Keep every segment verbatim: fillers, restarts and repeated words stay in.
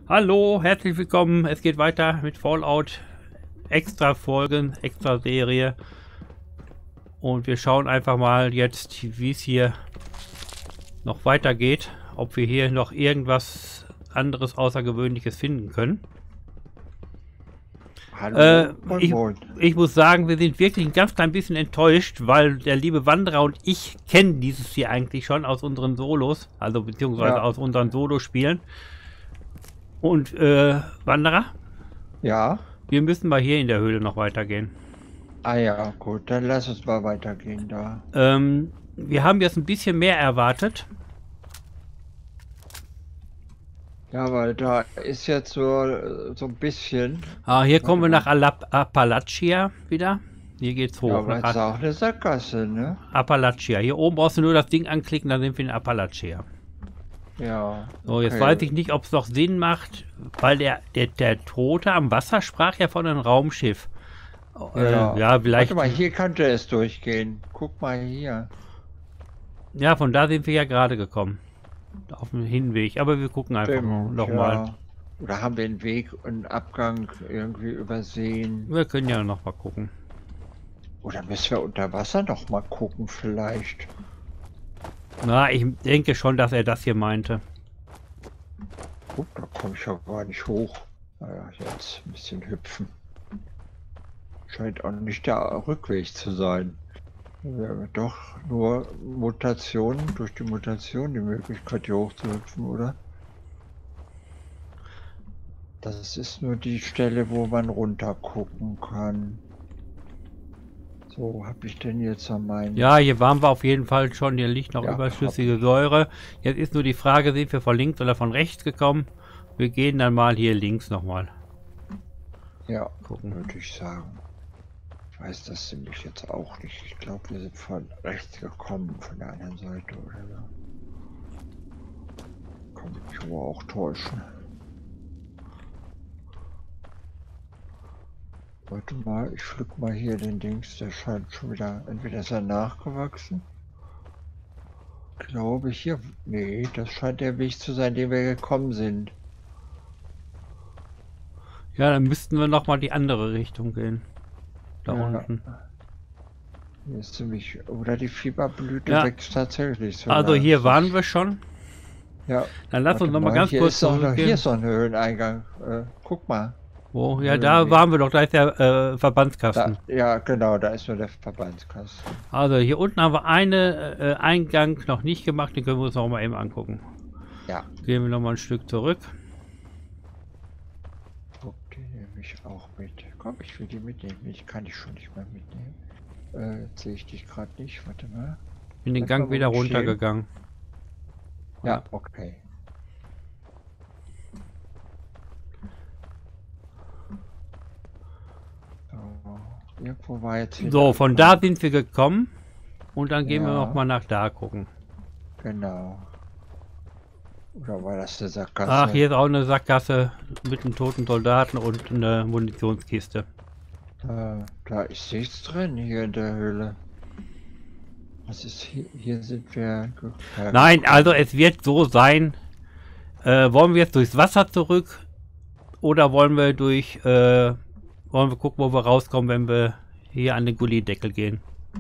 Hallo, herzlich willkommen. Es geht weiter mit Fallout. Extra Folgen, extra Serie. Und wir schauen einfach mal jetzt, wie es hier noch weitergeht. Ob wir hier noch irgendwas anderes Außergewöhnliches finden können. Hallo, Äh, moin, ich, moin. ich muss sagen, wir sind wirklich ein ganz klein bisschen enttäuscht, weil der liebe Wanderer und ich kennen dieses hier eigentlich schon aus unseren Solos. Also beziehungsweise Ja. aus unseren Solospielen. Und äh, Wanderer? Ja? Wir müssen mal hier in der Höhle noch weitergehen. Ah ja, gut, dann lass uns mal weitergehen da. Ähm, wir haben jetzt ein bisschen mehr erwartet. Ja, weil da ist jetzt so, so ein bisschen... Ah, hier Warte kommen wir mal. nach Alap Appalachia wieder. Hier geht's hoch. Ja, aber nach es ist auch eine Sackgasse, ne? Appalachia. Hier oben brauchst du nur das Ding anklicken, dann sind wir in Appalachia. Ja. So, jetzt okay. weiß ich nicht, ob es noch Sinn macht, weil der, der, der Tote am Wasser sprach ja von einem Raumschiff. Äh, Ja. ja, vielleicht. Warte mal, hier könnte es durchgehen. Guck mal hier. Ja, von da sind wir ja gerade gekommen. Auf dem Hinweg. Aber wir gucken einfach Stimmt, nochmal. ja. Oder haben wir den Weg und Abgang irgendwie übersehen? Wir können ja noch mal gucken. Oder müssen wir unter Wasser noch mal gucken vielleicht? Na, ich denke schon, dass er das hier meinte. Gut, da komme ich ja gar nicht hoch. Naja, jetzt ein bisschen hüpfen. Scheint auch nicht der Rückweg zu sein. Wir haben doch nur Mutationen, durch die Mutation die Möglichkeit hier hoch zu hüpfen, oder? Das ist nur die Stelle, wo man runter gucken kann. So, habe ich denn jetzt an meinen... Ja, hier waren wir auf jeden Fall schon. Hier liegt noch Ja, überschüssige Säure. Jetzt ist nur die Frage, sind wir von links oder von rechts gekommen? Wir gehen dann mal hier links nochmal Ja, gucken. würde ich sagen. Ich weiß das nämlich jetzt auch nicht. Ich glaube, wir sind von rechts gekommen, von der anderen Seite oder so. Kann mich aber auch täuschen. Warte mal, ich pflück mal hier den Dings, der scheint schon wieder, entweder ist er nachgewachsen. Glaube ich hier, nee, das scheint der Weg zu sein, den wir gekommen sind. Ja, dann müssten wir nochmal die andere Richtung gehen. Da Ja. unten. Hier ist ziemlich, oder die Fieberblüte Ja. wächst tatsächlich so. Also lang. hier waren wir schon. Ja. Dann lass Warte uns nochmal mal, ganz hier kurz ist doch noch, zurückgehen. hier ist doch ein Höhleneingang. Äh, guck mal. Wo? Ja, Höhlenweg. da waren wir doch. Da ist der äh, Verbandskasten. Da, ja, genau, da ist nur der Verbandskasten. Also hier unten haben wir einen äh, Eingang noch nicht gemacht. Den können wir uns noch mal eben angucken. Ja. Gehen wir noch mal ein Stück zurück. Guck, die nehme ich auch mit. Komm, ich will die mitnehmen. Ich kann dich schon nicht mehr mitnehmen. Äh, jetzt sehe ich dich gerade nicht. Warte mal. Bin den Bleib Gang mal, wo wieder wir stehen. runtergegangen. Ja, okay. So, irgendwo war jetzt hier So, der von Anfang. da sind wir gekommen. Und dann gehen wir Ja. noch mal nach da gucken. Genau. Oder war das der Sackgasse? Ach, hier ist auch eine Sackgasse mit einem toten Soldaten und eine Munitionskiste. Äh, da ist nichts drin hier in der Höhle. Was ist hier? Hier sind wir. ge- Nein, also es wird so sein. Äh, wollen wir jetzt durchs Wasser zurück? Oder wollen wir durch... Äh, wollen wir gucken, wo wir rauskommen, wenn wir hier an den Gullideckel gehen?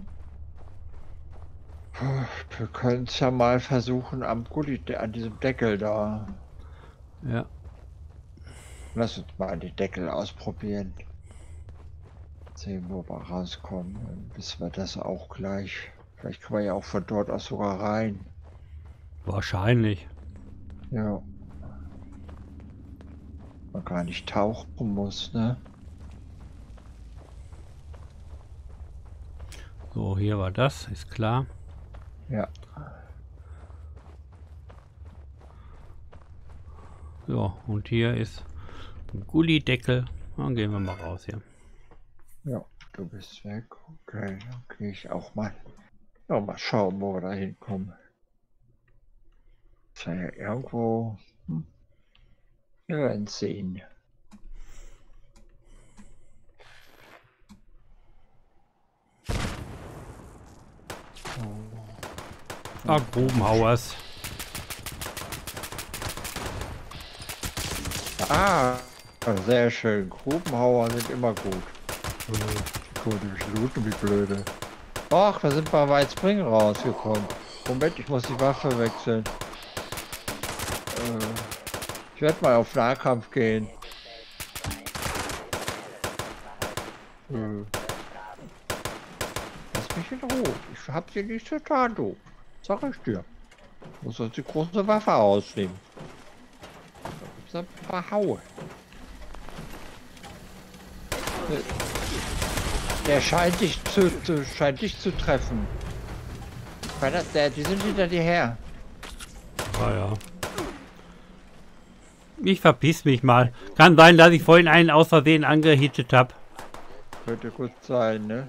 Wir können es ja mal versuchen am Gulli, an diesem Deckel da. Ja. Lass uns mal die Deckel ausprobieren. Sehen, wo wir rauskommen. Dann wissen wir das auch gleich. Vielleicht können wir ja auch von dort aus sogar rein. Wahrscheinlich. Ja. Man gar nicht tauchen muss, ne? So, hier war das, ist klar. Ja. So, und hier ist ein Gullideckel. Dann gehen wir mal raus hier. Ja, du bist weg. Okay, dann gehe ich auch mal. Ja, mal schauen, wo wir da hinkommen. Ist ja irgendwo. Hm. Wir werden sehen. Ah, Grubenhauers. Ah, sehr schön. Grubenhauer sind immer gut. Die konnte mich looten, wie blöde. Ach, wir sind bei White Spring rausgekommen. Moment, ich muss die Waffe wechseln. Äh, ich werde mal auf Nahkampf gehen. Äh, lass mich in Ruhe. Ich hab dir nichts getan, du. Sag ich dir. Ich muss uns die große Waffe ausnehmen. Da gibt's ein paar Haue. Der scheint dich zu, zu, scheint dich zu treffen. Weil das, der, die sind hinter dir her. Ah ja. Ich verpiss mich mal. Kann sein, dass ich vorhin einen aus Versehen angehittet habe. Könnte gut sein, ne?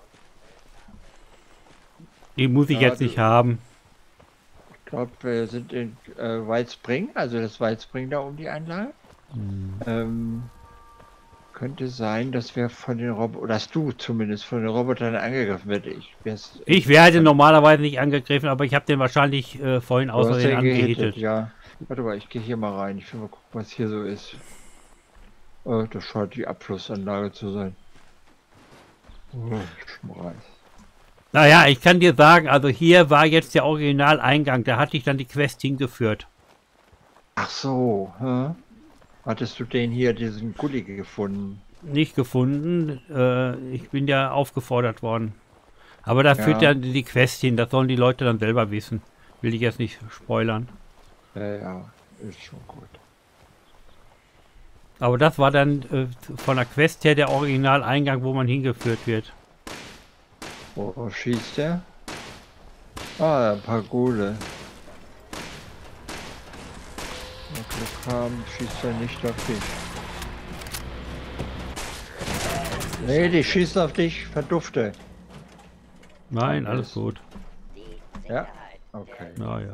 Die muss ich Ja, jetzt du- nicht haben. Ich glaube, wir sind in äh, White Spring, also das White Spring da um die Anlage. Hm. Ähm, könnte sein, dass wir von den Robotern, oder dass du zumindest von den Robotern angegriffen wird. Ich, wär's- Ich werde normalerweise nicht angegriffen, aber ich habe den wahrscheinlich äh, vorhin Du aus hast Versehen den gehittet, angehittet. ja. Warte mal, ich gehe hier mal rein. Ich will mal gucken, was hier so ist. Oh, das scheint die Abflussanlage zu sein. Oh, Schmeiß. Naja, ich kann dir sagen, also hier war jetzt der Originaleingang, da hatte ich dann die Quest hingeführt. Ach so, hä? Hattest du den hier, diesen Gully gefunden? Nicht gefunden, äh, ich bin ja aufgefordert worden. Aber da Ja. führt ja die Quest hin, das sollen die Leute dann selber wissen. Will ich jetzt nicht spoilern. Ja, ja, ist schon gut. Aber das war dann äh, von der Quest her der Originaleingang, wo man hingeführt wird. Wo, wo schießt der? Ah, ein paar Gule. Wenn wir Glück haben, schießt er nicht auf dich. Nee, die schießen auf dich, verdufte. Nein, Okay. alles gut. Ja? Okay. Naja.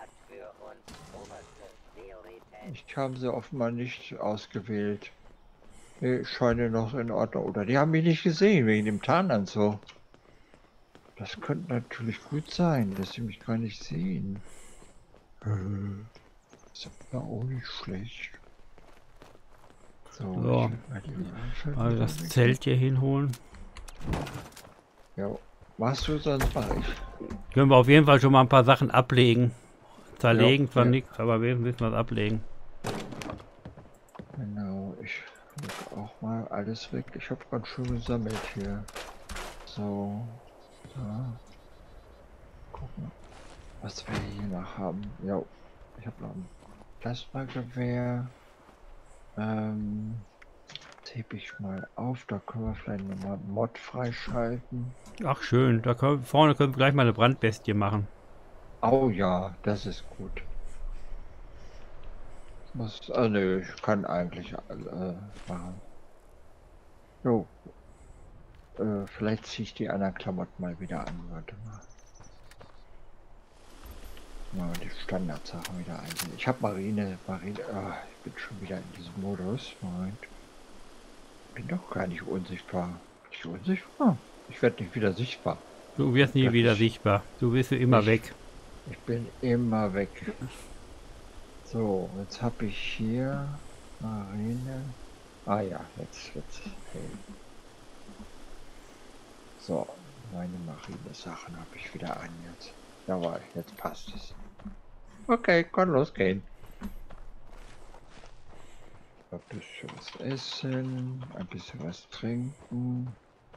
Ich habe sie offenbar nicht ausgewählt. Nee, ich scheine noch in Ordnung. Oder die haben mich nicht gesehen, wegen dem Tarnanzug. Das könnte natürlich gut sein, dass sie mich gar nicht sehen. Äh, ist aber auch nicht schlecht. So, So. ich werd mal die Waffe Also wieder das weg- Zelt hier hinholen. Ja, machst du, sonst mach ich. Können wir auf jeden Fall schon mal ein paar Sachen ablegen. Zerlegen Ja, zwar ja. nichts, aber wir müssen was ablegen. Genau, ich leg auch mal alles weg. Ich habe ganz schön gesammelt hier. So, da. Gucken, was wir hier noch haben. Ja, ich habe noch ein Plasmagewehr. Ähm, das hebe ich mal auf. Da können wir vielleicht nochmal Mod freischalten. Ach schön, da können, vorne können wir gleich mal eine Brandbestie machen. Oh ja, das ist gut. Was, ah nö, ich kann eigentlich äh, machen. Jo. Äh, vielleicht ziehe ich die anderen Klamotten mal wieder an. Warte mal. Mal die Standardsachen wieder einsehen. Ich habe Marine, Marine. Ah, ich bin schon wieder in diesem Modus. Moment. Bin doch gar nicht unsichtbar. Bin ich unsichtbar? Ich werde nicht wieder sichtbar. Du wirst nie Das wieder ist- sichtbar. Du wirst immer Ich- weg. Ich bin immer weg. So, jetzt habe ich hier Marine. Ah ja, jetzt wird's hell. So, meine Marine-Sachen habe ich wieder an jetzt. Jawohl, jetzt passt es. Okay, kann losgehen. Ein bisschen was essen, ein bisschen was trinken.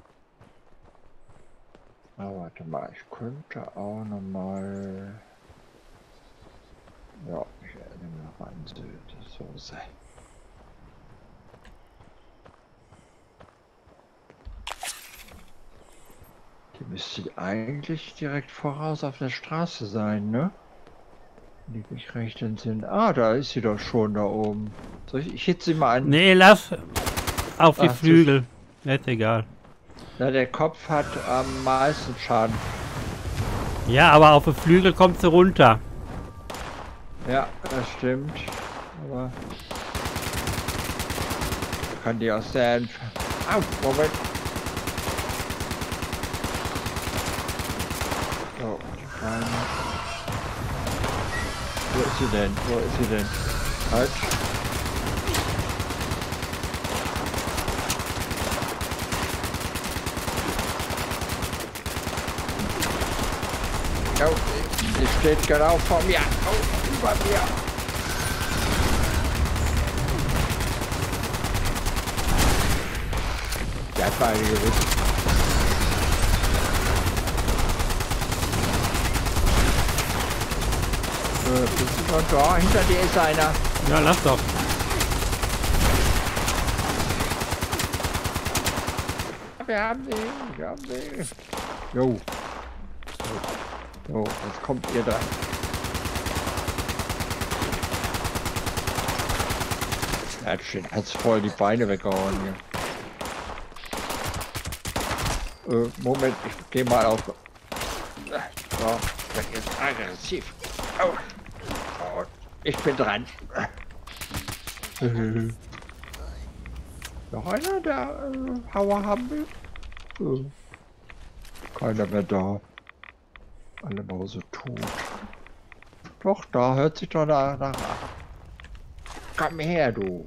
Ah, warte mal, ich könnte auch noch mal. Ja, ich nehme noch mal eine Soße. Die müsste eigentlich direkt voraus auf der Straße sein, ne? Liege ich recht in Sinn. Ah, da ist sie doch schon da oben. Soll ich, ich hitze sie mal an. Nee, lass auf die Ach, Flügel. Ist egal. Na, der Kopf hat am meisten Schaden. Ja, aber auf die Flügel kommt sie runter. Ja, das stimmt. Aber kann die aus der Entf Au, Moment. So, die Kleine. Wo ist sie denn? Wo ist sie denn? Halt. steht genau vor mir. Oh, über mir. Der hat mal eine gewissen. Äh, bist du noch da? Hinter dir ist einer. Ja, lass doch. Wir haben sie, wir haben sie. Jo. So, jetzt kommt ihr dran. Er hat schon hat's voll die Beine weggehauen hier. Äh, Moment, ich gehe mal auf. So, das ist aggressiv. Oh. Oh, ich bin dran. Noch einer, der äh, Hauer haben will? Äh, keiner mehr da. Alle mal so tot. Doch, da hört sich doch nach an. Komm her, du.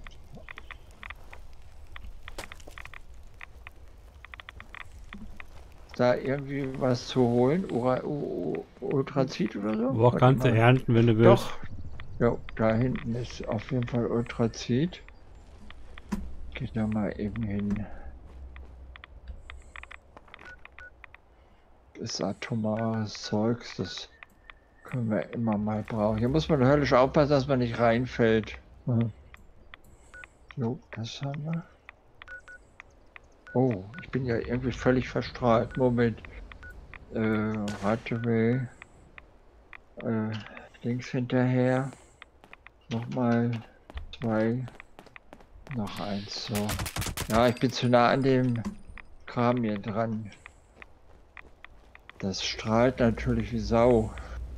Ist da irgendwie was zu holen? Ura, U, Ultrazid oder so? Wo kannst du ernten, wenn du willst. Doch. Ja, da hinten ist auf jeden Fall Ultrazid. Geht da mal eben hin. Das ist atomares Zeugs, das können wir immer mal brauchen. Hier muss man höllisch aufpassen, dass man nicht reinfällt. Mhm. Jo, das haben wir. Oh, ich bin ja irgendwie völlig verstrahlt. Moment. Äh, warte äh, links hinterher. Nochmal zwei. Noch eins, so. Ja, ich bin zu nah an dem Kram hier dran. Das strahlt natürlich wie Sau.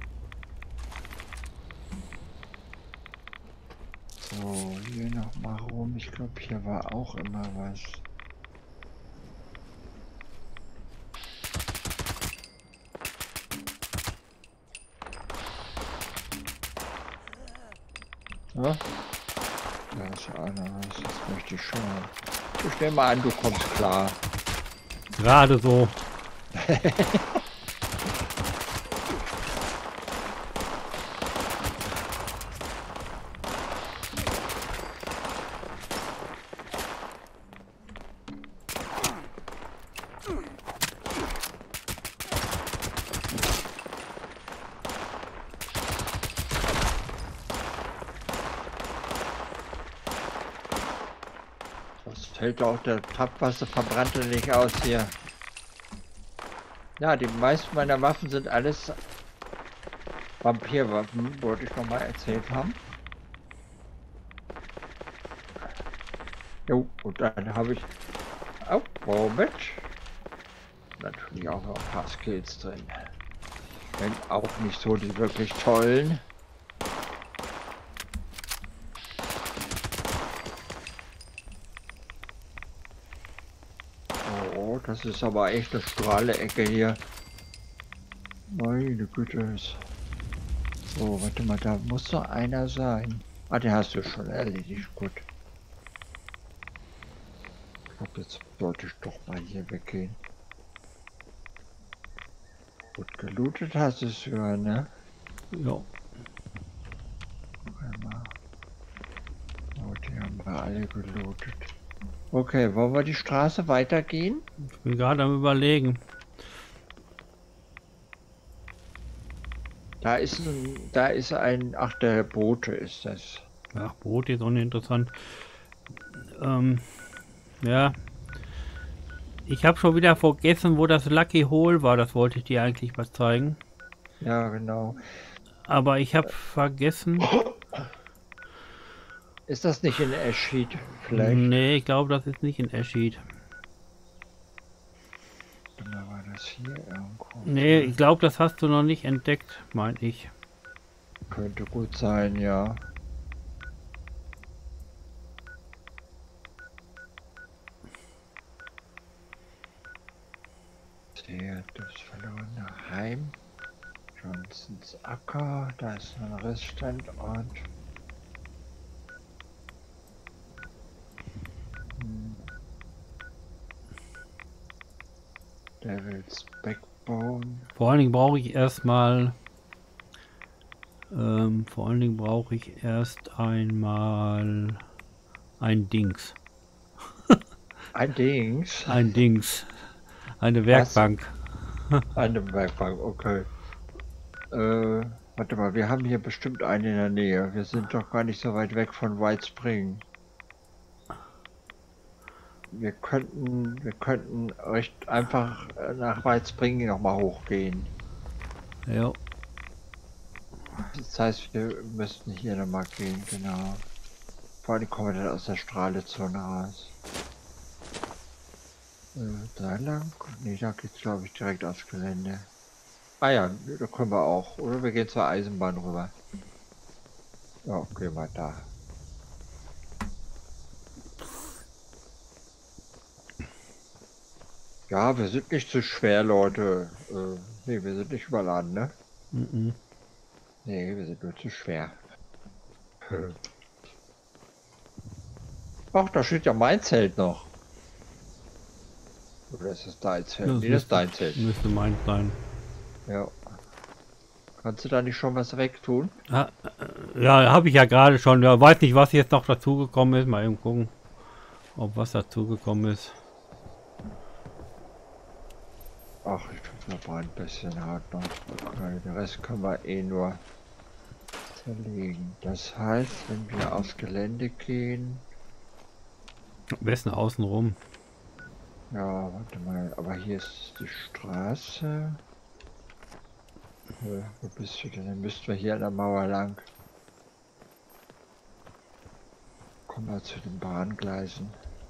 So, hier noch mal rum. Ich glaube, hier war auch immer was. Ja? Da ist einer was. Das möchte ich schauen. Ich nehme mal an, du kommst klar. Gerade so. Hält auch der Pappwasser verbrannte nicht aus hier. Ja, die meisten meiner Waffen sind alles Vampirwaffen, wollte ich noch mal erzählt haben. Jo, und dann habe ich auch oh, mit natürlich auch noch ein paar Skills drin. Wenn auch nicht so die wirklich tollen. Das ist aber echt eine Strahlecke hier. Meine Güte. So, warte mal, da muss doch einer sein. Ah, den hast du schon erledigt, gut. Ich glaube, jetzt sollte ich doch mal hier weggehen. Gut, gelootet hast du es ja, ne? Ja. Einmal. Oh, die haben wir alle gelootet. Okay, wollen wir die Straße weitergehen? Ich bin gerade am Überlegen. Da ist ein, da ist ein, ach, der Bote ist das. Ach, Boot ist uninteressant. Ähm, ja. Ich habe schon wieder vergessen, wo das Lucky Hole war. Das wollte ich dir eigentlich mal zeigen. Ja, genau. Aber ich habe vergessen. Ist das nicht in Ashheed vielleicht? Nee, ich glaube, das ist nicht in Ashheed. Oder war das hier irgendwo? Nee, ich glaube, das hast du noch nicht entdeckt, meine ich. Könnte gut sein, ja. Hier, das verlorene Heim. Johnsons Acker, da ist ein Reststandort. Hm. Devil's Backbone. Vor allen Dingen brauche ich erstmal Ähm, vor allen Dingen brauche ich erst einmal ein Dings. Ein Dings. Ein Dings. Eine Was? Werkbank. Eine Werkbank, okay. Äh, warte mal, wir haben hier bestimmt einen in der Nähe. Wir sind doch gar nicht so weit weg von White Spring. Wir könnten, wir könnten recht einfach äh, nach White Spring nochmal hochgehen. Ja. Das heißt, wir müssten hier nochmal gehen, genau. Vor allem kommen wir dann aus der Strahlezone raus. Äh, da lang? Nee, da geht's glaube ich direkt aufs Gelände. Ah ja, da können wir auch. Oder wir gehen zur Eisenbahn rüber. Ja, gehen wir da. Ja, wir sind nicht zu schwer, Leute. Äh, nee, wir sind nicht überladen, ne? Mhm. Nee, wir sind nur zu schwer. Ach, da steht ja mein Zelt noch. Oder ist das dein Zelt? Das Nee, das ist müsste, dein Zelt. müsste meins sein. Ja. Kannst du da nicht schon was wegtun? Ah, äh, ja, habe ich ja gerade schon. Ja, weiß nicht, was jetzt noch dazugekommen ist. Mal eben gucken, ob was dazugekommen ist. Ach, ich finde das ein bisschen hart noch. Okay, den Rest können wir eh nur zerlegen. Das heißt, wenn wir aufs Gelände gehen... Am besten außen rum. Ja, warte mal, aber hier ist die Straße. Äh, wo bist du denn? Dann müssten wir hier an der Mauer lang. Kommen wir zu den Bahngleisen.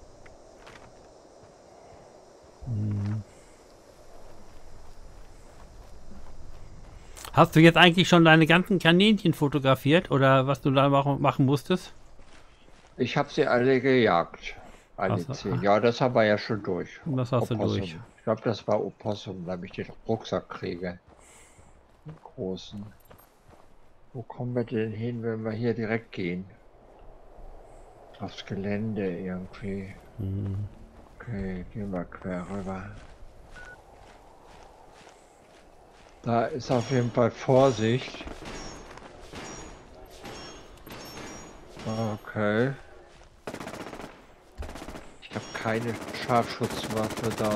Hm. Hast du jetzt eigentlich schon deine ganzen Kaninchen fotografiert oder was du da machen, machen musstest? Ich habe sie alle gejagt. Alle Hast du- zehn. Ja, das haben wir ja schon durch. Das hast du Opossum. durch. Ich glaube, das war Opossum, damit ich den Rucksack kriege. Den großen. Wo kommen wir denn hin, wenn wir hier direkt gehen? Aufs Gelände irgendwie. Hm. Okay, gehen wir quer rüber. Da ist auf jeden Fall Vorsicht. Okay. Ich habe keine Scharfschutzwaffe da.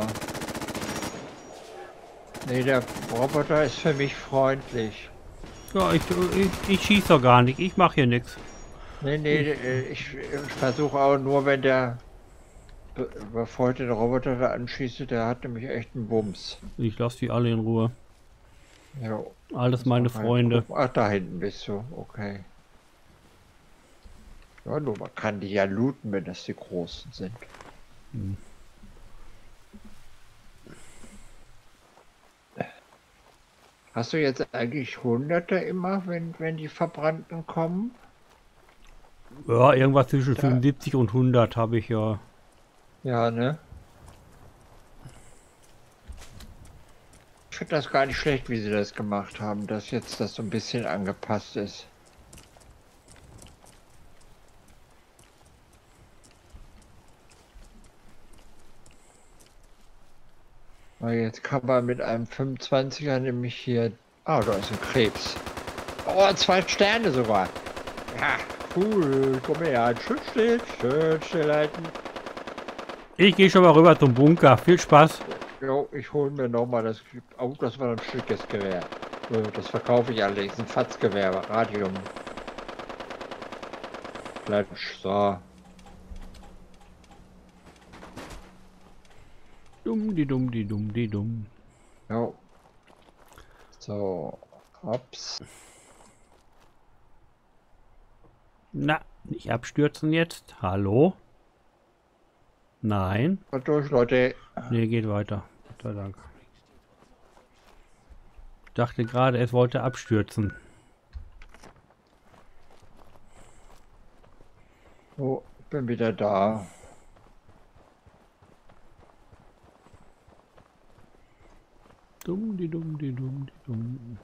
Nee, der Roboter ist für mich freundlich. Ja, ich, ich, ich schieße doch gar nicht. Ich mache hier nichts. Nee, nee, äh, ich, ich versuche auch nur, wenn der... be- Bevor ich den Roboter da anschieße, der hat nämlich echt einen Bums. Ich lasse die alle in Ruhe. Ja. Alles meine Muss man halt Freunde. gucken. Ach, da hinten bist du. Okay. Ja, nur man kann die ja looten, wenn das die Großen sind. Hm. Hast du jetzt eigentlich Hunderte immer, wenn, wenn die Verbrannten kommen? Ja, irgendwas zwischen Da- fünfundsiebzig und hundert habe ich ja. Ja, ne? Ich finde das gar nicht schlecht, wie sie das gemacht haben, dass jetzt das so ein bisschen angepasst ist. Weil jetzt kann man mit einem fünfundzwanziger nämlich hier... Ah, da ist ein Krebs. Oh, zwei Sterne sogar. Ja, cool. Komm her, schön still, schön stillhalten. Ich gehe schon mal rüber zum Bunker. Viel Spaß. Jo, ich hole mir nochmal das... Oh, das war ein Stückes Gewehr. So, das verkaufe ich allerdings. Ein Fatzgewehr, Radium. Klatsch, so. Dumm, die dumm, die dumm, die dumm. Jo. So, ups. Na, nicht abstürzen jetzt. Hallo? Nein. Mal durch, Leute. Nee, geht weiter. Gott sei Dank. Ich dachte gerade, es wollte abstürzen. So, ich bin wieder da. Dumm, die dumm, die dumm, die dumm.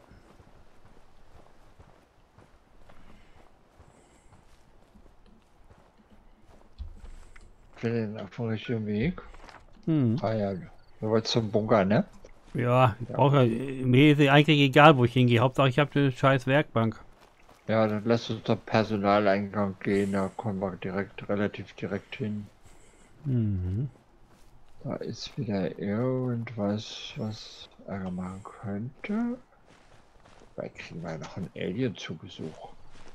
Ich bin auf dem richtigen Weg. Hm. Ah ja, du wolltest zum Bunker, ne? Ja, ich brauche ja, mir ist eigentlich egal, wo ich hingehe. Hauptsache ich habe eine scheiß Werkbank. Ja, dann lass uns zum Personaleingang gehen, da kommen wir direkt, relativ direkt hin. Mhm. Da ist wieder irgendwas, was Ärger machen könnte. Vielleicht kriegen wir noch einen Alien zu Besuch.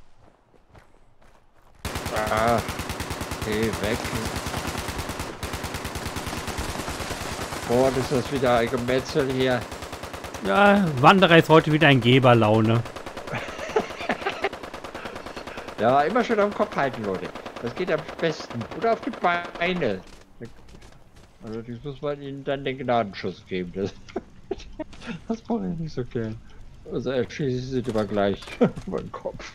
Ah, geh weg. Boah, das ist wieder ein Gemetzel hier. Ja, Wanderer ist heute wieder ein Geberlaune. Ja, immer schön auf den Kopf halten, Leute. Das geht am besten. Oder auf die Beine. Also, das muss man ihnen dann den Gnadenschuss geben. Das, das brauche ich nicht so gern. Also, erschießen sie immer gleich über den Kopf.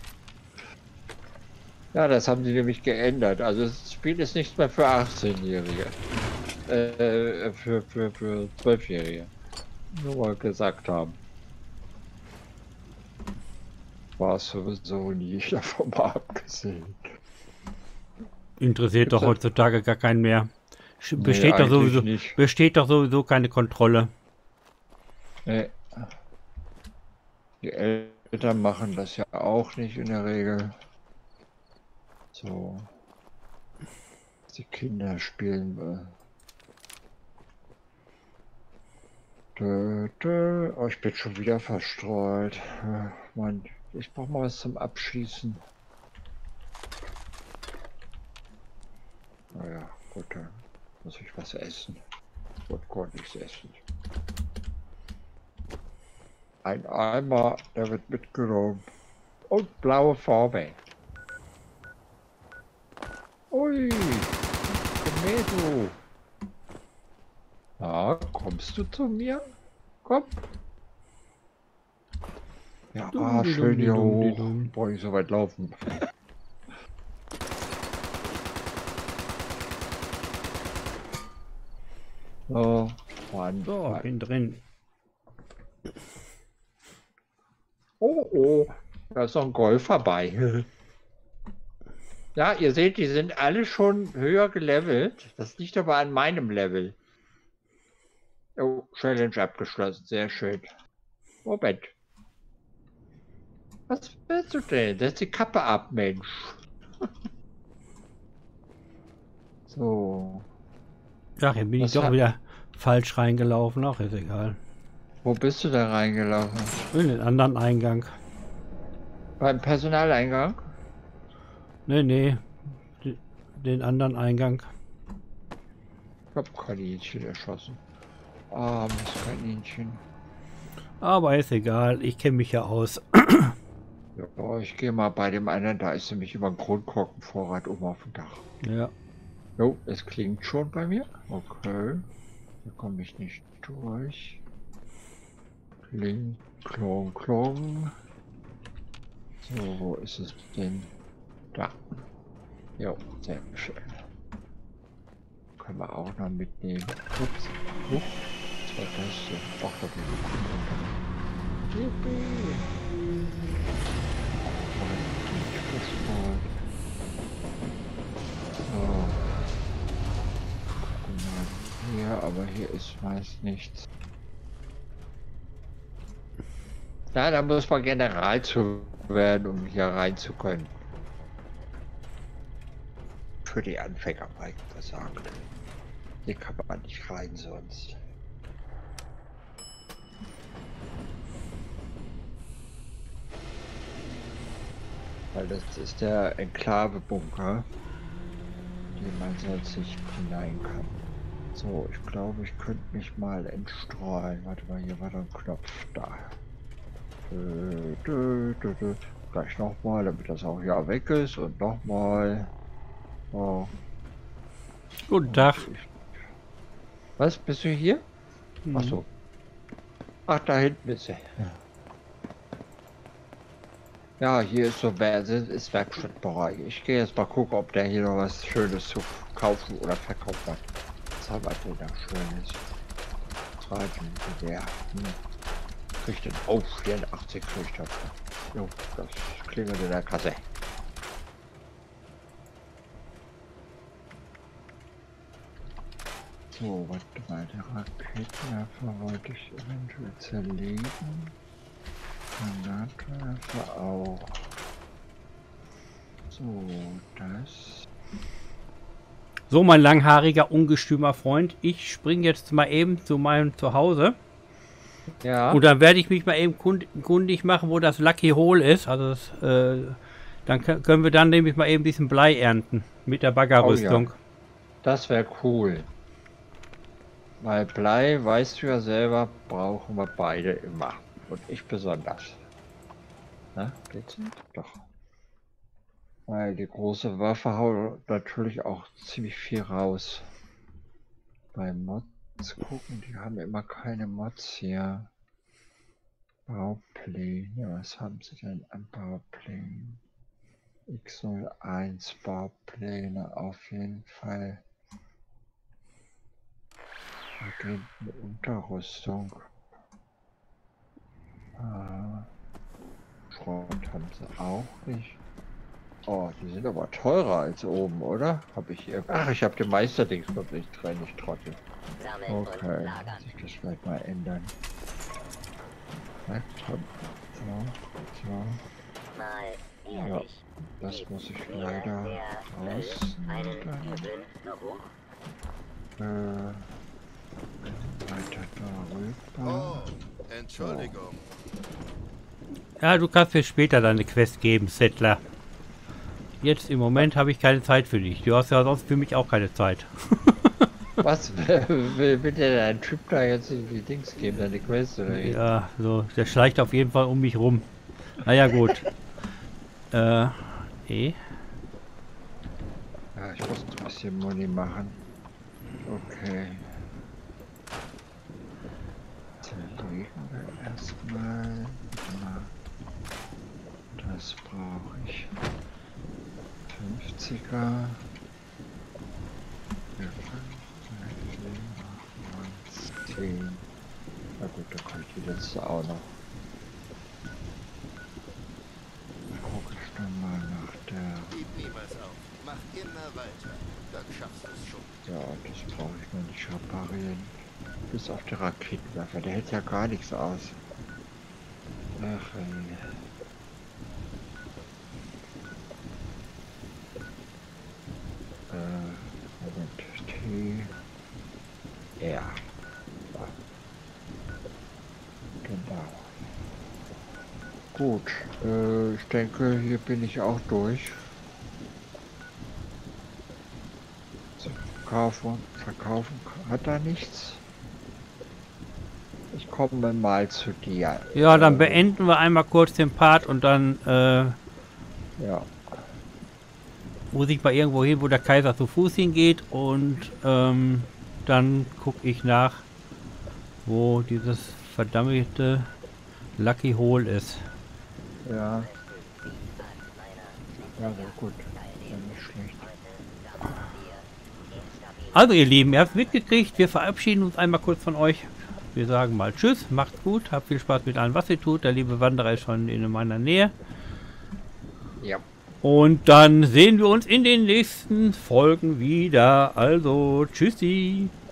Ja, das haben sie nämlich geändert. Also, das Spiel ist nicht mehr für achtzehnjährige. Äh, für, für, für zwölfjährige. Nur mal gesagt haben. War es sowieso nie, davon mal abgesehen. Interessiert Gibt's doch das? heutzutage gar keinen mehr. Sch- Nee, Besteht doch eigentlich sowieso, nicht. besteht doch sowieso keine Kontrolle. Nee. Die Eltern machen das ja auch nicht in der Regel. So. Die Kinder spielen. Äh. Dö, dö. Oh, ich bin schon wieder verstreut. Äh, Mann, ich brauche mal was zum Abschießen. Naja, gut, dann muss ich was essen. Gut, konnte ich essen. Ein Eimer, der wird mitgenommen. Und blaue Farbe. Ui, komm her, du. Ja, kommst du zu mir? Komm. Ja, ah, schön hier hoch. Brauche ich so weit laufen. So, Mann. So, bin drin. Oh, oh, da ist noch ein Golfer bei. Ja, ihr seht, die sind alle schon höher gelevelt. Das liegt aber an meinem Level. Oh, Challenge abgeschlossen. Sehr schön. Moment. Was willst du denn? Setz die Kappe ab, Mensch. So. Ach, hier bin ich Was doch hat- wieder falsch reingelaufen. Ach, ist egal. Wo bist du da reingelaufen? In den anderen Eingang. Beim Personaleingang? Nee, nee. D- Den anderen Eingang. Ich hab Kaninchen erschossen. Armes Kaninchen. Aber ist egal. Ich kenne mich ja aus. Ja, ich gehe mal bei dem einen, da ist nämlich immer ein Kronkorkenvorrat oben auf dem Dach. Ja. Jo, es klingt schon bei mir. Okay. Hier komme ich nicht durch. Kling, klong, klong. So, wo ist es denn? Da. Jo, sehr schön. Können wir auch noch mitnehmen. Ups. Huch. Was war das denn? Ach, da bin ich. Yippie. So. Gucken wir hier, aber hier ist meist nichts. Ja, da muss man General zu werden, um hier rein zu können. Für die Anfänger mal gesagt. Hier kann man nicht rein sonst. Weil das ist der Enklave-Bunker, den man sonst nicht hinein kann. So, ich glaube, ich könnte mich mal entstreuen. Warte mal, hier war da ein Knopf da. Dö, dö, dö, dö. Gleich nochmal, damit das auch ja weg ist. Und nochmal. Oh. Guten Tag. Was, bist du hier? Hm. Ach so. Ach, da hinten ist er. Ja, hier ist so ist Werkstattbereich. Ich gehe jetzt mal gucken, ob der hier noch was Schönes zu kaufen oder verkaufen hat. Was haben wir denn da Schönes? Zweiten Gewehr. Hm. Kriegt den. Oh, vierundachtzig krieg ich dafür. Jo, das klingelt in der Kasse. So, warte mal, der Raketenwerfer wollte ich eventuell zerlegen. Granatwerfer auch. So, das. So, mein langhaariger, ungestümer Freund. Ich springe jetzt mal eben zu meinem Zuhause. Ja. Und dann werde ich mich mal eben kund kundig machen, wo das Lucky Hole ist. Also das, äh, dann können wir dann nämlich mal eben ein bisschen Blei ernten mit der Baggerrüstung. Oh ja. Das wäre cool. Weil Blei, weißt du ja selber, brauchen wir beide immer. Und ich besonders. Na, geht's? Doch. Weil die große Waffe haut natürlich auch ziemlich viel raus. Bei Mods gucken, die haben immer keine Mods hier. Baupläne, was haben sie denn an Bauplänen? X null eins Baupläne auf jeden Fall. Unterrüstung. Ah, Schrott haben sie auch nicht. Oh, die sind aber teurer als oben, oder? Habe ich hier. Ach, ich habe den Meisterdings noch nicht drin, ich trottel. Okay, muss ich das vielleicht mal ändern. Ja, so, so. Ja, das muss ich leider raus. Äh, weiter darüber. Oh, Entschuldigung. Ja, du kannst mir später deine Quest geben, Settler. Jetzt im Moment habe ich keine Zeit für dich. Du hast ja sonst für mich auch keine Zeit. Was will, will der dein Typ da jetzt die Dings geben, deine Quest oder wie? Ja, so, der schleicht auf jeden Fall um mich rum. Naja, gut. äh, eh. Ja, ich muss ein bisschen Money machen. Okay. Zerlegen wir erstmal. Das brauche ich. fünfziger. zehn. Na gut, da kommt die letzte auch noch. Gucke ich dann mal nach der. Gib niemals auf. Mach immer weiter. Dann schaffst du es schon. Ja, das brauche ich noch nicht reparieren. Bis auf die Raketenwerfer, der hält ja gar nichts aus. Ach ey. Äh, Moment, T. R. Genau. Gut, äh, ich denke, hier bin ich auch durch. So, kaufen, verkaufen hat er nichts. Ich komme mal zu dir. Ja, dann beenden wir einmal kurz den Part und dann äh, ja. muss ich mal irgendwo hin, wo der Kaiser zu Fuß hingeht und ähm, dann gucke ich nach, wo dieses verdammte Lucky Hole ist. Ja. Ja, gut. Ja, nicht schlecht. Also ihr Lieben, ihr habt es mitgekriegt, wir verabschieden uns einmal kurz von euch. Wir sagen mal Tschüss, macht's gut, habt viel Spaß mit allem, was ihr tut. Der liebe Wanderer ist schon in meiner Nähe. Ja. Und dann sehen wir uns in den nächsten Folgen wieder. Also, tschüssi.